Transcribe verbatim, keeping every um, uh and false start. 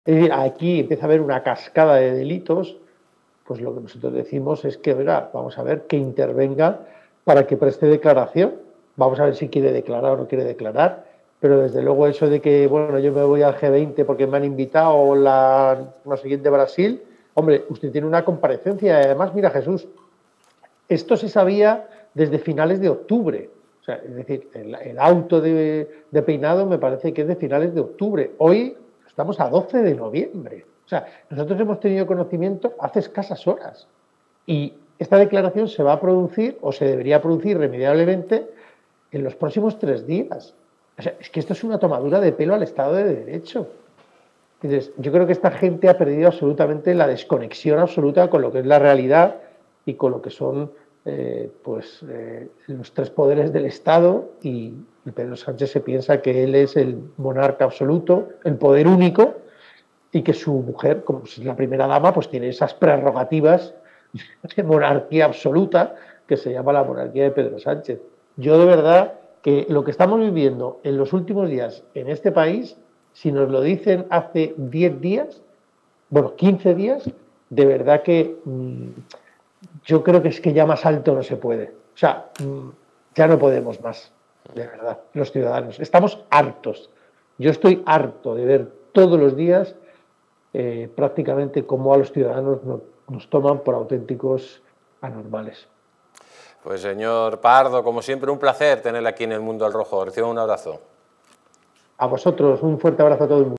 Es decir, aquí empieza a haber una cascada de delitos, pues lo que nosotros decimos es que, oiga, vamos a ver, que intervenga para que preste declaración. Vamos a ver si quiere declarar o no quiere declarar, pero desde luego eso de que, bueno, yo me voy al G veinte porque me han invitado o la no sé quién de Brasil, hombre, usted tiene una comparecencia y además, mira, Jesús, esto se sabía desde finales de octubre. O sea, es decir, el, el auto de, de Peinado me parece que es de finales de octubre. Hoy estamos a doce de noviembre. O sea, nosotros hemos tenido conocimiento hace escasas horas. Y esta declaración se va a producir, o se debería producir irremediablemente, en los próximos tres días. O sea, es que esto es una tomadura de pelo al Estado de Derecho. Entonces, yo creo que esta gente ha perdido absolutamente la desconexión absoluta con lo que es la realidad y con lo que son eh, pues, eh, los tres poderes del Estado, y, y Pedro Sánchez se piensa que él es el monarca absoluto, el poder único, y que su mujer, como es la primera dama, pues tiene esas prerrogativas de monarquía absoluta que se llama la monarquía de Pedro Sánchez. Yo de verdad que lo que estamos viviendo en los últimos días en este país, si nos lo dicen hace diez días, bueno, quince días, de verdad que mmm, yo creo que es que ya más alto no se puede. O sea, mmm, ya no podemos más, de verdad, los ciudadanos. Estamos hartos. Yo estoy harto de ver todos los días eh, prácticamente cómo a los ciudadanos nos, nos toman por auténticos anormales. Pues señor Pardo, como siempre, un placer tenerle aquí en El Mundo al Rojo. Reciba un abrazo. A vosotros, un fuerte abrazo a todo el mundo.